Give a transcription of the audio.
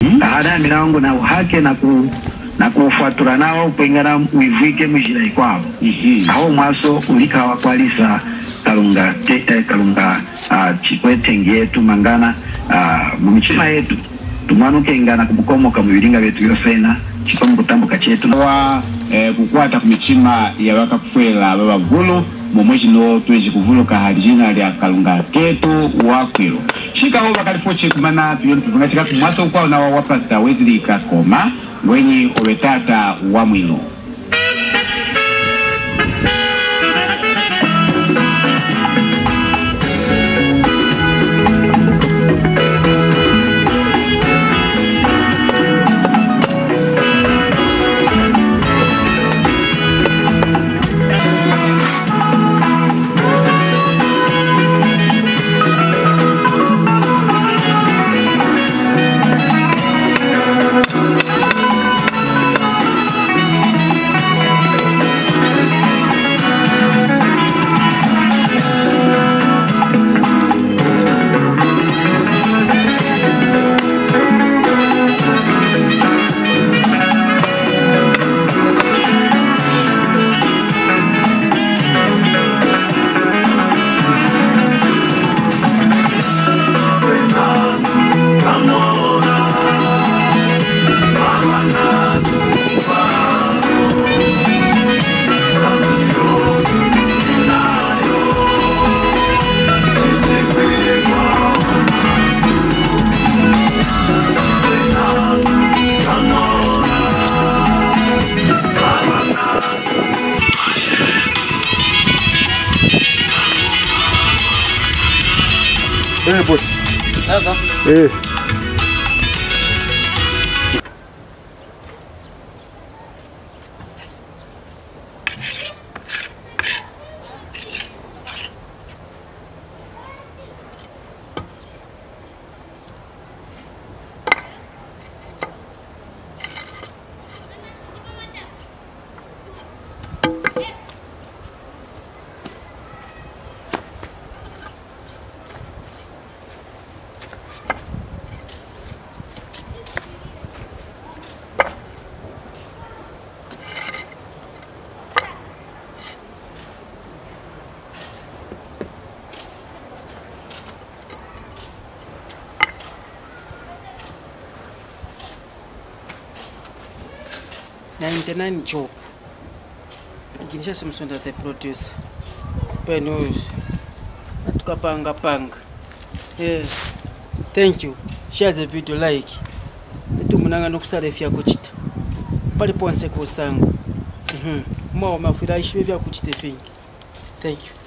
Hada milango na uhake na kufuatura nao pengana uivike mjira ikwao. Aho mwaso ulika wakwalisa kalunga chikwete ngetu mangana mumichima yetu tumanuke ingana kumukomoka mubiringa betu yosena chikomu kutambuka chetu wa kukwata kumichima ya wakakufwela baba vulu momwechi no tuwezi kuvuluka halijina lya kalunga ketu wakwilo shika ho bakalifoche kumana tunachika kumwaso kwa na wapasta Wesley Kakoma wenye obetata wa mwilo. Boss. job. Ginisha Samsonda the producer. Penos. Atukapanga panga. Thank you. Share the video, like. Tumunanga nokusarefya kuchita. Pali ponse kusangu. Mwa mafurahisho vya kuchita vingi. Thank you.